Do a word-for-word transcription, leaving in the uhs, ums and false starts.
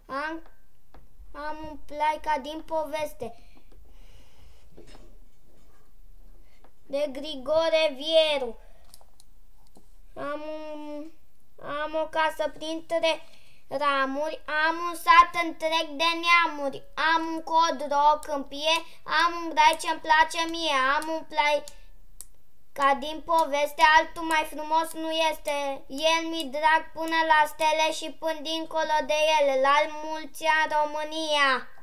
Am, am un plai ca din poveste de Grigore Vieru. Am, un, am o casă printre ramuri, am un sat întreg de neamuri, am un cod roc în pie, am un grai ce-mi place mie, am un plai ca din poveste, altul mai frumos nu este. El mi drag până la stele și până dincolo de ele, la mulți ani România.